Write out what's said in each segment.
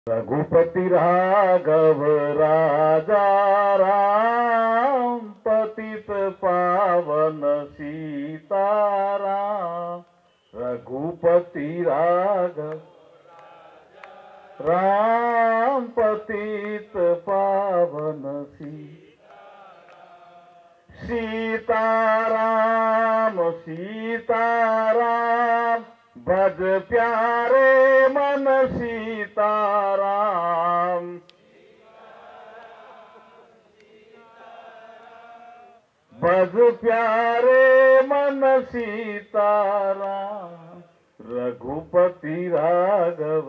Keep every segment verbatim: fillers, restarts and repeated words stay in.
रघुपति राघव राजा राम, पतित पावन सीताराम। रघुपति राघव राम, पतित पावन सीताराम। सीताराम सीताराम, भज प्यारे मन सीताराम। भज प्यारे मन सीताराम। रघुपति राघव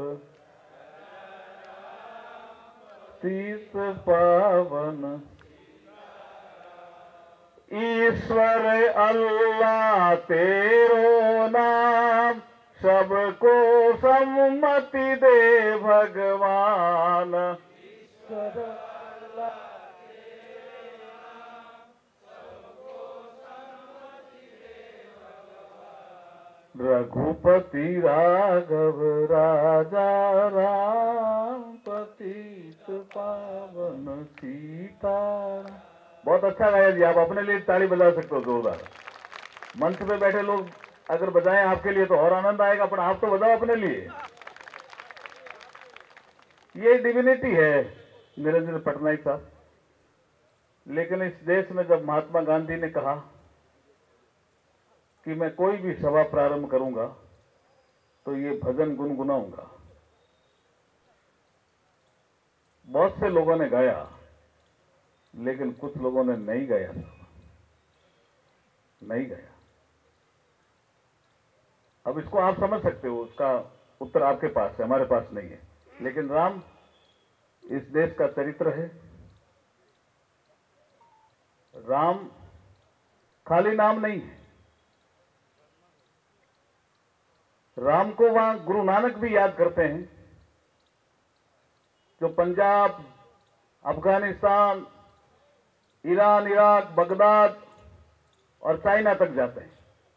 तीत पावन। ईश्वर अल्लाह तेरो नाम, सबको सम्मति दे भगवान। ईश्वर अल्लाह तेरो नाम, सबको सम्मति दे भगवान। रघुपति राघव राजा राम, पतित पावन सीताराम। बहुत अच्छा गाया जी। आप अपने लिए ताली बजा सकते हो जोरदार। मंच पे बैठे लोग अगर बजाएं आपके लिए तो और आनंद आएगा, पर आप तो बजाओ अपने लिए। ये डिविनिटी है निरंजन पटनायक साहब। लेकिन इस देश में जब महात्मा गांधी ने कहा कि मैं कोई भी सभा प्रारंभ करूंगा तो ये भजन गुनगुनाऊंगा, बहुत से लोगों ने गाया लेकिन कुछ लोगों ने नहीं गाया, नहीं गाया। अब इसको आप समझ सकते हो, उसका उत्तर आपके पास है, हमारे पास नहीं है। लेकिन राम इस देश का चरित्र है। राम खाली नाम नहीं है। राम को वहां गुरु नानक भी याद करते हैं, जो Punjab, Afghanistan, Iran, Iraq, Baghdad और चाइना तक जाते हैं।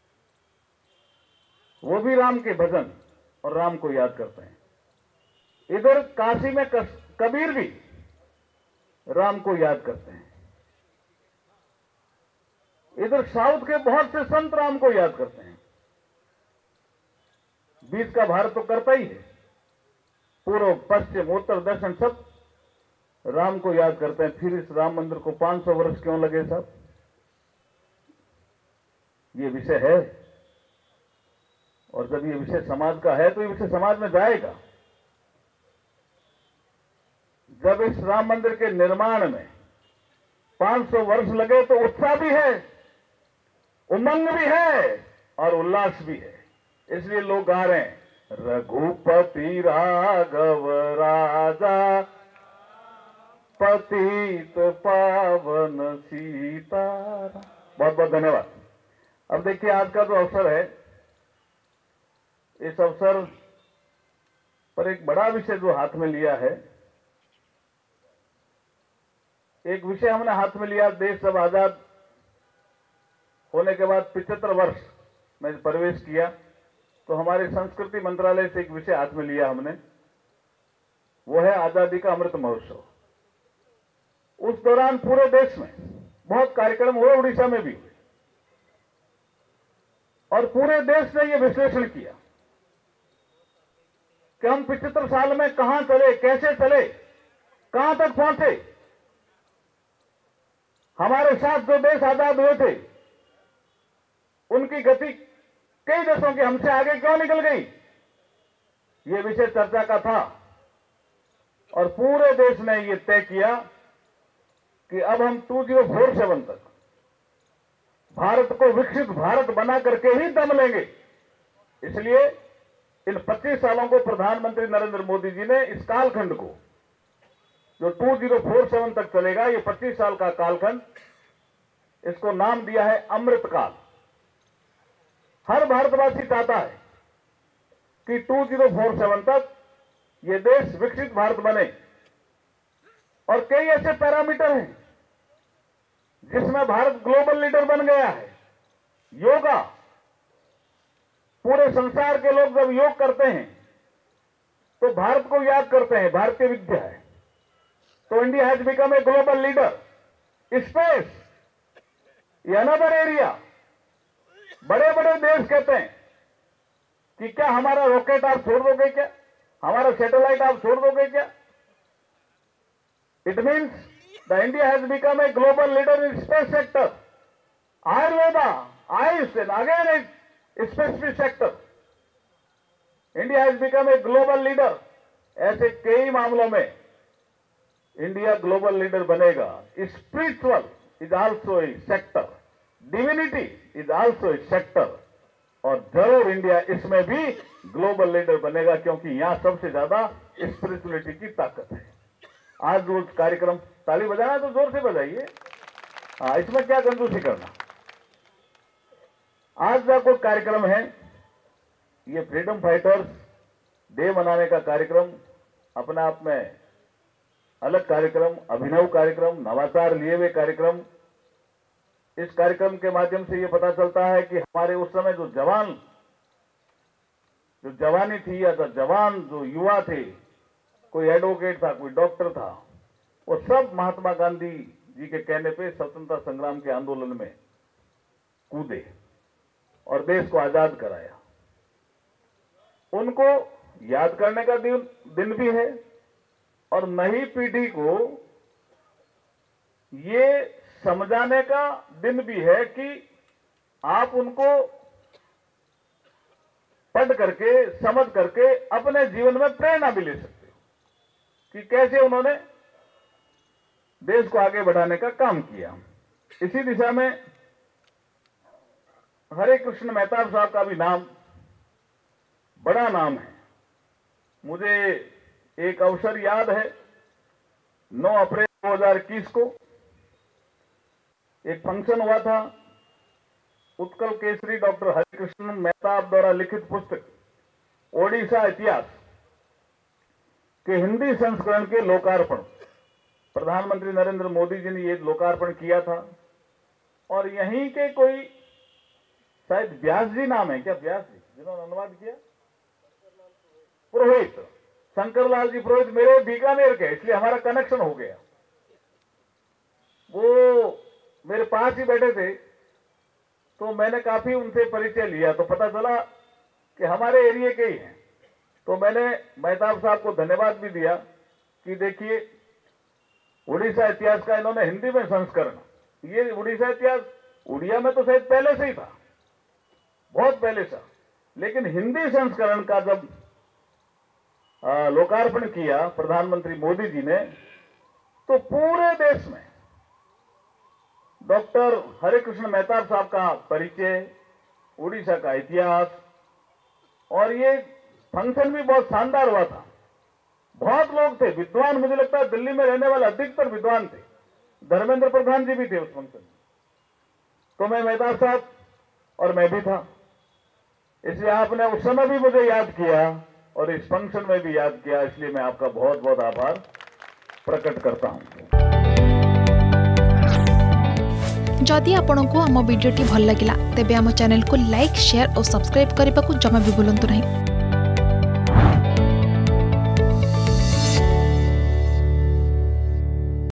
वो भी राम के भजन और राम को याद करते हैं। इधर काशी में कबीर भी राम को याद करते हैं। इधर साउथ के बहुत से संत राम को याद करते हैं। बीच का भारत तो करता ही है। पूर्व, पश्चिम, उत्तर, दक्षिण सब राम को याद करते हैं। फिर इस राम मंदिर को पांच सौ वर्ष क्यों लगे साहब? ये विषय है, और जब ये विषय समाज का है तो ये विषय समाज में जाएगा। जब इस राम मंदिर के निर्माण में पांच सौ वर्ष लगे तो उत्साह भी है, उमंग भी है और उल्लास भी है। इसलिए लोग गा रहे हैं, रघुपति राघव राजा, पतित पावन सीताराम। बहुत बहुत धन्यवाद। अब देखिए, आज का जो अवसर है, इस अवसर पर एक बड़ा विषय जो हाथ में लिया है, एक विषय हमने हाथ में लिया। देश जब आजाद होने के बाद पिछहत्तर वर्ष में प्रवेश किया तो हमारे संस्कृति मंत्रालय से एक विषय हाथ में लिया हमने, वो है आजादी का अमृत महोत्सव। उस दौरान पूरे देश में बहुत कार्यक्रम हुए, उड़ीसा में भी हुए, और पूरे देश ने यह विश्लेषण किया कि हम पिछहत्तर साल में कहां चले, कैसे चले, कहां तक पहुंचे। हमारे साथ जो देश आजाद हुए थे उनकी गति कई देशों के हमसे आगे क्यों निकल गई, यह विषय चर्चा का था। और पूरे देश ने यह तय किया कि अब हम दो हज़ार सैंतालीस तक भारत को विकसित भारत बना करके ही दम लेंगे। इसलिए इन पच्चीस सालों को प्रधानमंत्री नरेंद्र मोदी जी ने इस कालखंड को, जो दो हज़ार सैंतालीस तक चलेगा, ये पच्चीस साल का कालखंड, इसको नाम दिया है अमृत काल। हर भारतवासी चाहता है कि दो हज़ार सैंतालीस तक ये देश विकसित भारत बने। और कई ऐसे पैरामीटर हैं जिसमें भारत ग्लोबल लीडर बन गया है। योगा, पूरे संसार के लोग जब योग करते हैं तो भारत को याद करते हैं, भारतीय विद्या है। तो India has become a global leader. Space, ये अनदर एरिया। बड़े बड़े देश कहते हैं कि क्या हमारा रॉकेट आप छोड़ दोगे, क्या हमारा सैटेलाइट आप छोड़ दोगे क्या? It means the India has become a global leader in space sector. Ayurveda, AYUSH and again a specific sector. India has become a global leader. ऐसे कई मामलों में इंडिया ग्लोबल लीडर बनेगा। Spiritual is also a sector, divinity is also a sector, और जरूर India इसमें भी global leader बनेगा, क्योंकि यहां सबसे ज्यादा स्पिरिचुअलिटी की ताकत है। आज रोज कार्यक्रम, ताली बजाना तो जोर से बजाइए, हाँ, इसमें क्या कंजूसी करना। आज का कोई कार्यक्रम है, ये फ्रीडम फाइटर्स डे मनाने का कार्यक्रम अपने आप में अलग कार्यक्रम, अभिनव कार्यक्रम, नवाचार लिए हुए कार्यक्रम। इस कार्यक्रम के माध्यम से ये पता चलता है कि हमारे उस समय जो जवान, जो जवानी थी या तो जवान जो युवा थे, कोई एडवोकेट था, कोई डॉक्टर था, वो सब महात्मा गांधी जी के कहने पे स्वतंत्रता संग्राम के आंदोलन में कूदे और देश को आजाद कराया। उनको याद करने का दिन दिन भी है, और नई पीढ़ी को ये समझाने का दिन भी है कि आप उनको पढ़ करके, समझ करके अपने जीवन में प्रेरणा भी ले सकते हो कि कैसे उन्होंने देश को आगे बढ़ाने का काम किया। इसी दिशा में हरे कृष्ण मेहताब साहब का भी नाम बड़ा नाम है। मुझे एक अवसर याद है, नौ अप्रैल दो हज़ार इक्कीस को एक फंक्शन हुआ था। उत्कल केसरी डॉक्टर हरिकृष्ण मेहताब द्वारा लिखित पुस्तक ओडिशा इतिहास के हिंदी संस्करण के लोकार्पण, प्रधानमंत्री नरेंद्र मोदी जी ने ये लोकार्पण किया था। और यहीं के कोई शायद व्यास जी नाम है क्या, व्यास जी जिन्होंने अनुवाद किया, पुरोहित, शंकरलाल जी पुरोहित मेरे बीकानेर के, इसलिए हमारा कनेक्शन हो गया। वो मेरे पास ही बैठे थे, तो मैंने काफी उनसे परिचय लिया, तो पता चला कि हमारे एरिया के ही हैं। तो मैंने मेहताब साहब को धन्यवाद भी दिया कि देखिए उड़ीसा इतिहास का इन्होंने हिंदी में संस्करण, ये उड़ीसा इतिहास उड़िया में तो शायद पहले से ही था, बहुत पहले से, लेकिन हिंदी संस्करण का जब लोकार्पण किया प्रधानमंत्री मोदी जी ने, तो पूरे देश में डॉक्टर हरिकृष्ण मेहताब साहब का परिचय, उड़ीसा का इतिहास, और ये फंक्शन भी बहुत शानदार हुआ था। बहुत लोग थे, विद्वान, मुझे लगता है दिल्ली में रहने वाले अधिकतर विद्वान थे। धर्मेंद्र प्रधान जी भी थे उस फंक्शन में, तो मैं मेहताब साहब और मैं भी था, इसलिए आपने उस समय भी मुझे याद किया और इस फंक्शन में भी याद किया, इसलिए मैं आपका बहुत बहुत आभार प्रकट करता हूं। जदि आपंक आम भिडी भल लगा तेब आम चैनल को लाइक, शेयर और सब्सक्राइब करने को जमा भी भूलु नहीं।